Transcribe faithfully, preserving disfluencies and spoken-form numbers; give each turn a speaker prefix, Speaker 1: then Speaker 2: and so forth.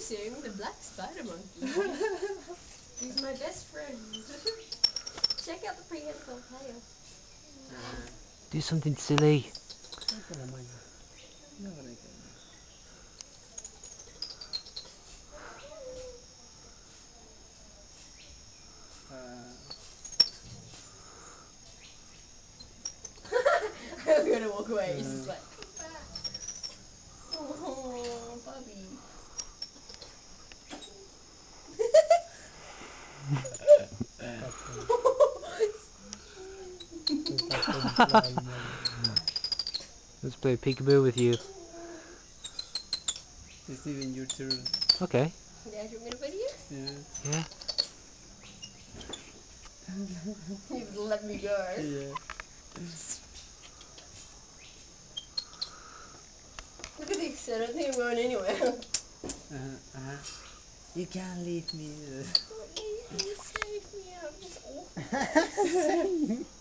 Speaker 1: Introducing the black spider monkey. He's my best friend. Check out the prehensile tail.
Speaker 2: Do something silly.
Speaker 1: I'm gonna walk away. He's just like, come back. Oh, Bobby.
Speaker 2: Let's play peekaboo with you.
Speaker 3: It's even your turn.
Speaker 2: Okay.
Speaker 1: Yeah, do you want me to video?
Speaker 3: Yeah.
Speaker 2: Yeah.
Speaker 1: You've let me go.
Speaker 3: Yeah.
Speaker 1: Look at the extent. I don't think I'm going anywhere.
Speaker 3: Uh-huh. Uh-huh. You can't leave me.
Speaker 1: Don't leave me, save me. I'm just awful.